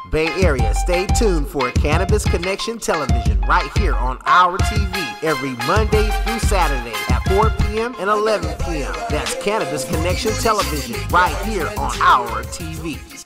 Bay Area, stay tuned for Cannabis Connection Television right here on Our TV every Monday through Saturday at 4 p.m. and 11 p.m. That's Cannabis Connection Television right here on Our TV.